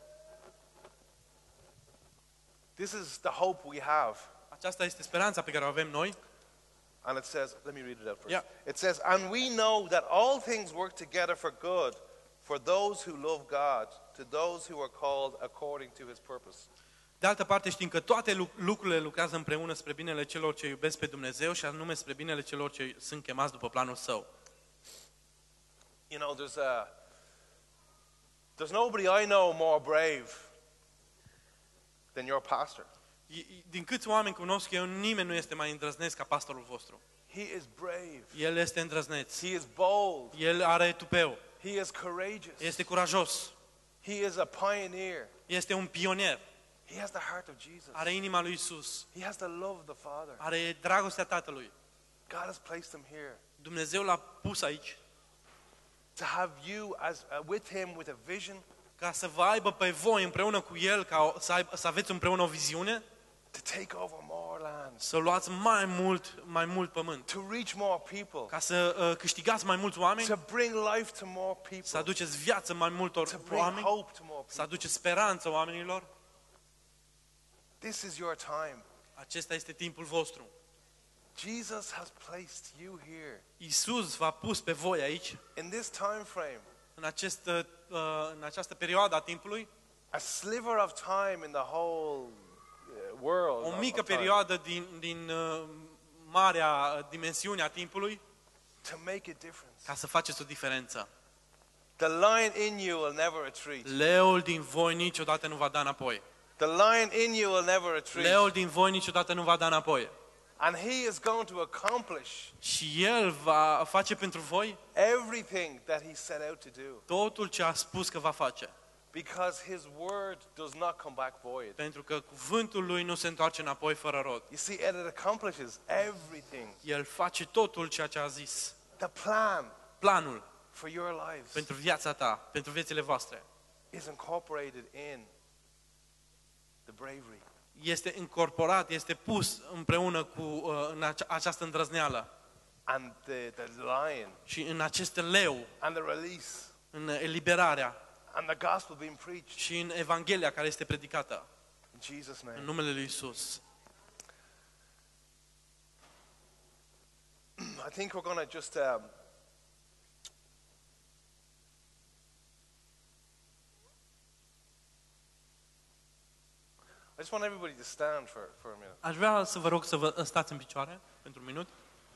this is the hope we have. Aceasta este speranța pe care o avem noi. And it says, let me read it out first. Yeah. It says, and we know that all things work together for good for those who love God, to those who are called according to his purpose. De altă parte știm că toate lucrurile lucrează împreună spre binele celor ce iubesc pe Dumnezeu și anume spre binele celor ce sunt chemați după planul său. There's nobody I know more brave than your pastor. Din câți oameni cunosc eu, nimeni nu este mai îndrăzneț ca pastorul vostru. He is brave. El este îndrăzneț. He is bold. El are tupeu. He is courageous. Este curajos. He is a pioneer. Este un pionier. He has the heart of Jesus. Are inima lui Isus. He has the love of the Father. Are dragostea Tatălui. God has placed him here Dumnezeu l-a pus aici to have you as with him with a vision, ca să vă aibă pe voi împreună cu El, să aveți împreună o viziune, to take over more lands, să luați mai mult pământ, to reach more people, ca să câștigați mai mulți oameni, to bring life to more să people, aduceți viață mai multor to bring oameni, hope to more să people. aduceți speranță oamenilor. This is your time. Acesta este timpul vostru. Jesus has placed you here Iisus v-a pus pe voi aici, in this time frame, în această perioadă a timpului, a sliver of time in the whole world. o mică of time, perioadă din marea dimensiune a timpului, to make a difference. ca să faceți o diferență. The lion in you will never retreat. Leul din voi niciodată nu va da înapoi. The lion in you will never retreat. Leul din voi niciodată nu va da înapoi. And he is going to accomplish Și El va face pentru voi everything that he set out to do, totul ce a spus că va face. because his word does not come back void. Pentru că cuvântul Lui nu se întoarce înapoi fără rod. You see, and it accomplishes everything. El face totul ceea ce a zis. The plan Planul for your lives pentru viața ta, pentru viețile voastre, is incorporated in the bravery, este incorporat, este pus împreună cu această îndrăzneală and the lion, și în acest leu, and the release, în eliberarea and the gospel being preached și în Evanghelia care este predicată in Jesus' în name. numele Lui Isus. I think we're going to just I just want everybody to stand for a minute. Aș vrea să vă rog să vă stați în picioare pentru un minut.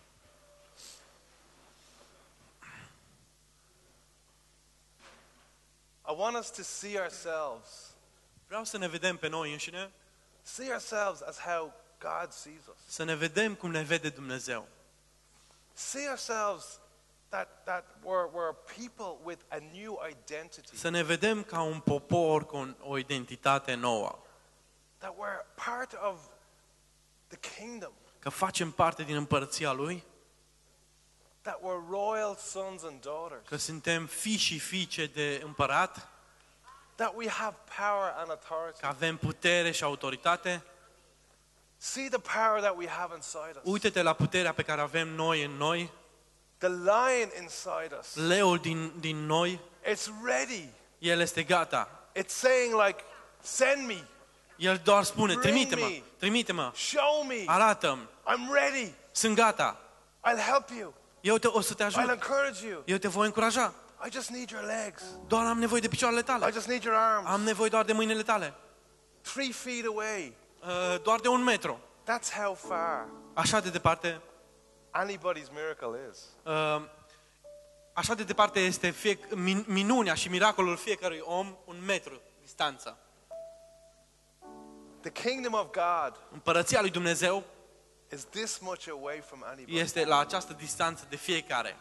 I want us to see ourselves. Vreau să ne vedem pe noi înșine, See ourselves as how God sees us. să ne vedem cum ne vede Dumnezeu. See ourselves that we're people with a new identity. Să ne vedem ca un popor cu o identitate nouă. That we're part of the kingdom. Că facem parte din împărăția Lui, That we're royal sons and daughters. că suntem fii și fiice de împărat, That we have power and authority. că avem putere și autoritate. See the power that we have inside us. Uite-te la puterea pe care avem noi în noi, The lion inside us. leul din noi, It's ready. el este gata. It's saying like, send me, El doar spune, Bring trimite-mă, me. trimite-mă, show me. arată-mi, I'm ready. sunt gata. I'll help you. O să te I'll ajut, encourage you. eu te voi încuraja. I just need your legs. Doar am nevoie de picioarele I tale, just need your arms. am nevoie doar de mâinile tale, 3 feet away. doar de 1 metru. That's how far Așa de departe, anybody's miracle is. așa de departe este minunea și miracolul fiecărui om, 1 metru distanță. The kingdom of God Împărăția lui Dumnezeu is this much away from anybody. este la această distanță de fiecare.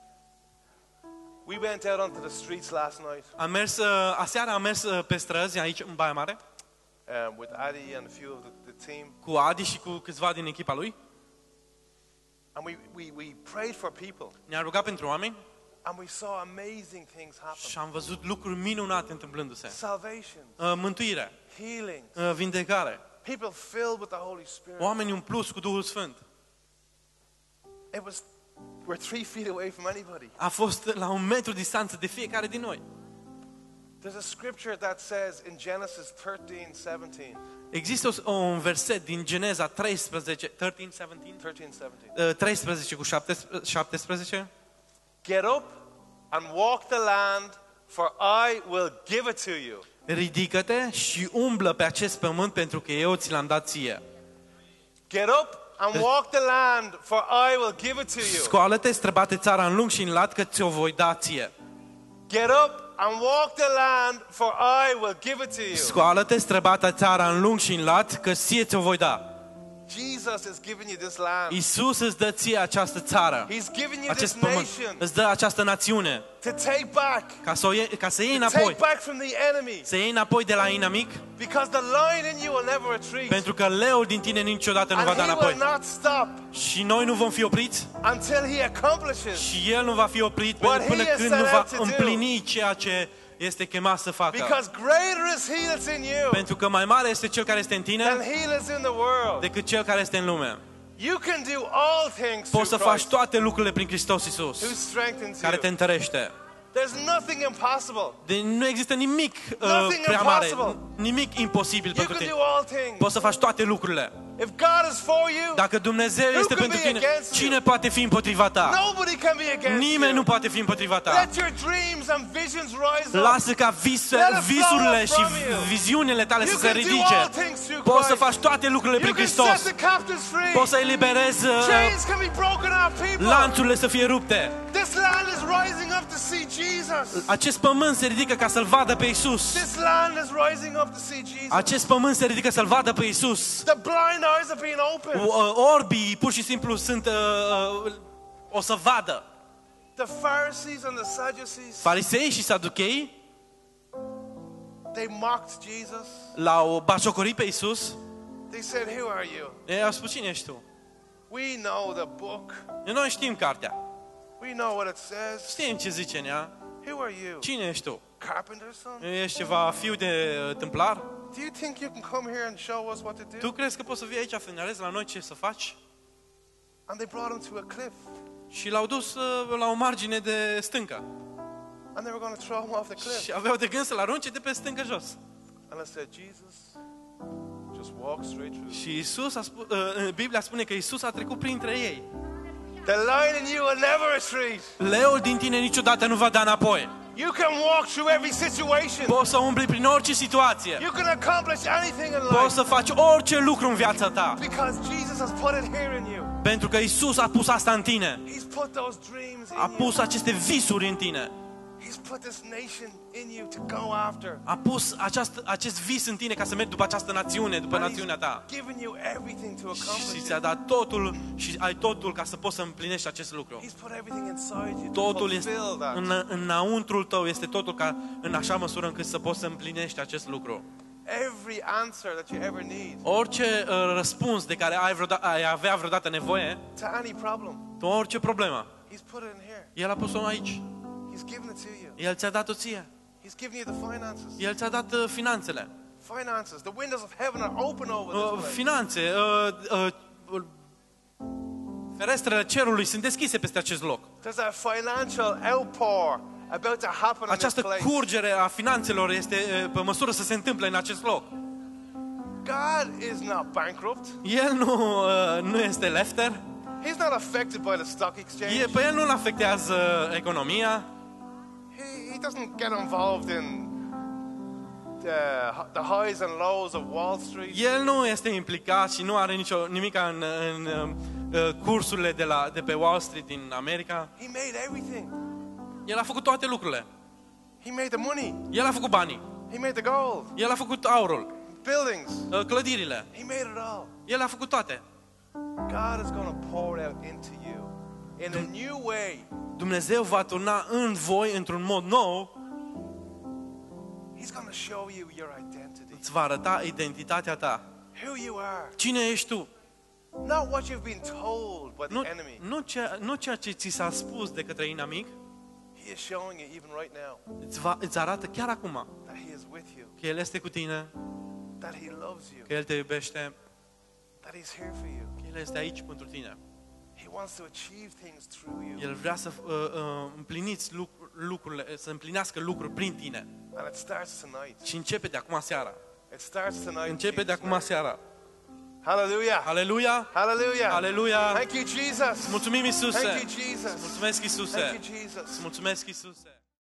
We went out onto the streets last night Aseară am mers pe străzi aici în Baia Mare with Adi and a few of the team, cu Adi și cu câțiva din echipa lui. and we prayed for people, Ne-a rugat pentru oameni and we saw amazing things happen. și am văzut lucruri minunate întâmplându-se. Salvation, Mântuire, healing, vindecare, people filled with the Holy Spirit. oameni umpluți cu Duhul Sfânt. We're 3 feet away from anybody. A fost la 1 metru distanță de fiecare din noi. There's a scripture that says in Genesis 13:17. Există un verset din Geneza 13, 13 cu 17. Get up and walk the land, for I will give it to you. Ridică-te și umblă pe acest pământ pentru că eu ți l-am dat ție. Get up and walk the land, for I will give it to you. Scoală-te, străbate țara în lung și în lat că ți-o voi da ție. Get up and walk the land, for I will give it to you. Scoală-te, străbate țara în lung și în lat că ție-ți-o voi da. Jesus is giving you this land. Iisus îți dă ție această țară, He's giving you acest this pământ, nation îți dă această națiune, to take back. ca să iei To take înapoi, back from the enemy. să iei înapoi de la inamic, Because the lion in you will never retreat. pentru că leul din tine niciodată nu va And da he will înapoi. not stop Și noi nu vom fi opriți until he accomplishes și el nu va fi oprit What până he has când set nu va out to do. împlini ceea ce este chemat să facă. Because greater is He that's in you Pentru că mai mare este Cel care este în tine than he that's in the world. decât Cel care este în lume. You can do all things Poți să through faci Christ toate lucrurile prin Hristos Iisus, who strengthens care te you. întărește. There's nothing impossible. Nu există nimic Nothing prea mare, impossible. nimic imposibil You pentru can tine. do all things. Poți să faci toate lucrurile. If God is for you, Dacă Dumnezeu este can pentru be tine, against you? cine poate fi împotriva ta? nobody can be against Nimeni you. nu poate fi împotriva ta. Let your dreams and visions rise up. Lasă ca visurile și viziunile tale să You se can do ridice. all things through Poți să Christ. faci toate lucrurile You prin can set Hristos. the captives free. Poți să eliberezi Chains can be broken off people. lanțurile să fie rupte. This land is rising up to see Jesus. Acest pământ se ridică ca să-L vadă pe Iisus. This land is rising up to see Jesus. Acest pământ se ridică să-L vadă pe Iisus. The blind eyes are being opened. Orbii pur și simplu sunt o să vadă. The Pharisees and the Sadducees, Farisei și saduchei they mocked Jesus. l-au batjocorit pe Iisus. They said, "Who are you?" Ei au spus, cine ești tu? We know the book. Noi știm cartea. We know what it says. Știm ce zice în ea. Who are you? Cine ești tu? Carpenter's son? Ești ceva fiu de tâmplar? Do you think you can come here and show us what to do? Tu crezi că poți să vii aici să ne arăți la noi ce să faci? And they brought him to a cliff. Și l-au dus la o margine de stâncă. And they were going to throw him off the cliff. Și aveau de gând să-l arunce de pe stâncă jos. And I said, Jesus, just walk straight through. Și Iisus Biblia spune că Iisus a trecut printre ei. The lion in you will never retreat. Leul din tine niciodată nu va da înapoi. You can walk through every situation. Poți să umbli prin orice situație. You can accomplish anything in Poți life. să faci orice lucru în viața ta. Because Jesus has put it here in you. Pentru că Iisus a pus asta în tine. He's put those dreams A in you. pus aceste visuri în tine. He's put this nation in you to go after. A pus acest vis în tine ca să mergi după această națiune, după And națiunea ta. He's given you everything to Și accomplish ți-a it. dat totul și ai totul ca să poți să împlinești acest lucru. He's put everything inside you to Totul este fulfill that. înăuntrul tău, este totul ca în așa măsură încât să poți să împlinești acest lucru. Every answer that you ever need Orice răspuns de care ai avea vreodată nevoie, to any problem, orice problemă, He's put it in here. El a pus-o aici. He's given it to you. El ți-a dat-o ție. He's given you the finances. El ți-a dat finanțele. Finances. The windows of heaven are open over this place. Finanțe, ferestrele cerului sunt deschise peste acest loc. There's a financial outpour about to happen in this Această place. curgere a finanțelor este pe măsură să se întâmple în acest loc. God is not bankrupt. El nu este lefter. He's not affected by the stock exchange. Pe el nu-l afectează economia. He doesn't get involved in the highs and lows of Wall Street. El nu este implicat și nu are nimic în cursurile de pe Wall Street din America. He made everything. El a făcut toate lucrurile. He made the money. El a făcut banii. He made the gold. El a făcut aurul, Buildings. clădirile. He made it all. El a făcut toate. God is going to pour it out into you in a new way. Dumnezeu va turna în voi într-un mod nou. He's going to show you your identity. Îți va arăta identitatea ta. Who you are. Cine ești tu? Not what you've been told by the enemy. Nu ceea ce ți s-a spus de către inamic. He is showing you even right now Îți arată chiar acum that He is with you, că El este cu tine, that He loves you, că El te iubește, that He's here for you. că El este aici pentru tine. He wants to achieve things through you. El vrea să împliniți lucrurile, să împlinească lucruri prin tine. And it starts tonight. Și începe de acum seara. It starts tonight. in Începe de Jesus' acum name. seara. Hallelujah. Aleluia! Hallelujah. Aleluia! Thank you, Jesus. Mulțumim, Iisuse! Thank you, Jesus. Mulțumesc, Iisuse! Thank you, Jesus. Mulțumesc, Iisuse!